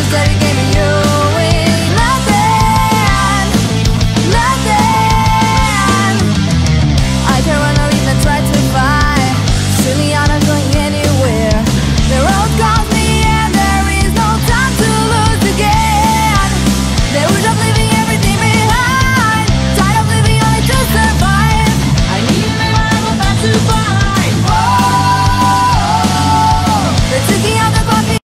Instead it gave me you. Nothing, nothing. I can run or even try to fight. Surely I'm not going anywhere. The road calls me and there is no time to lose again. They were just leaving everything behind. Tired of living only to survive. I need my Bible back to find. Oh, they're taking out the coffee.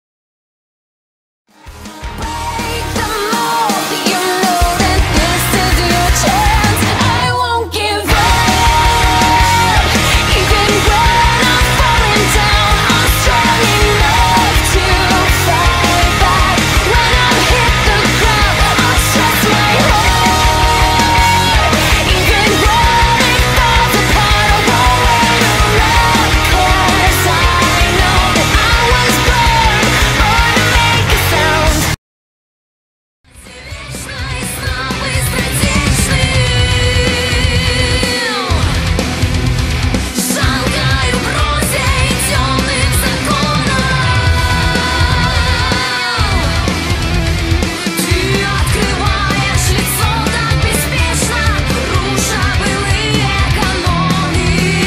Break the mold. You know that this is your chance. I won't give up. Even when I'm falling down, I'm strong enough to fight back. When I'm hit the ground, I'll trust my heart. Even when it falls apart, I won't wait around. 'Cause I know that I was born to make a sound. Шагаю в розе темных законов. Ты открываешь лицо так беспечно, руша былые каноны.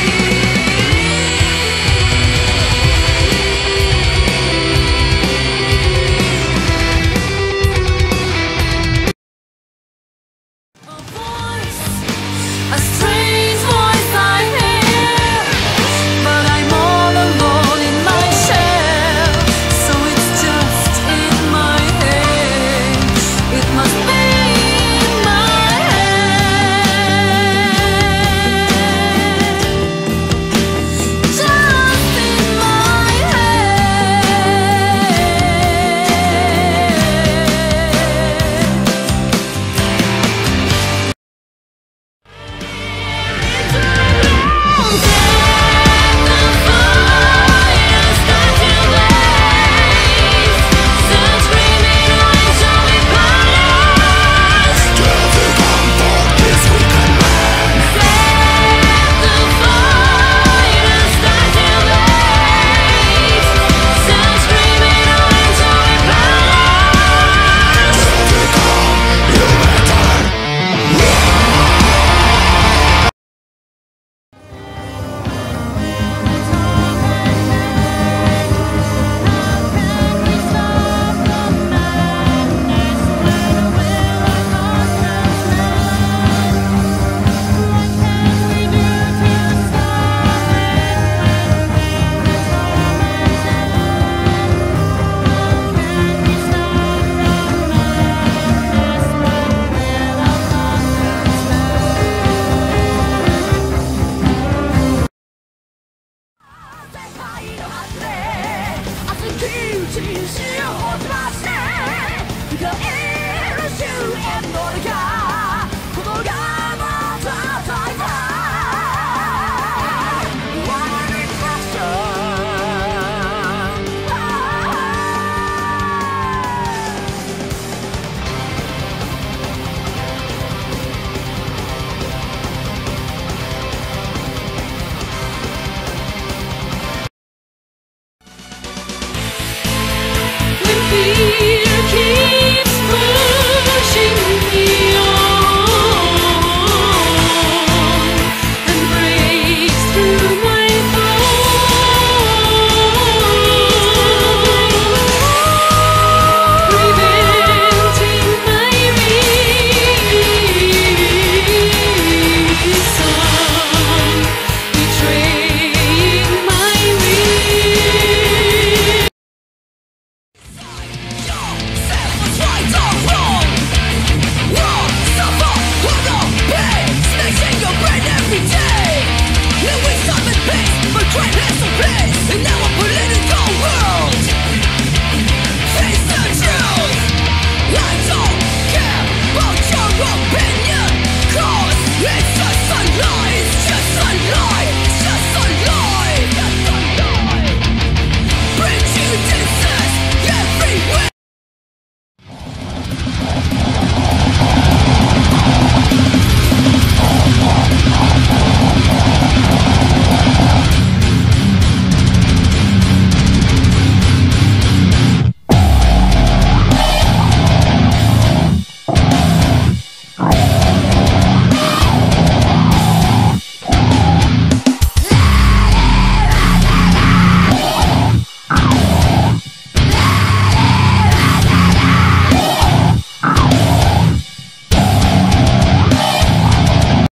A strange voice I hear, but I'm all alone in my shell. So it's just in my head. It must be in my head. Just in my Got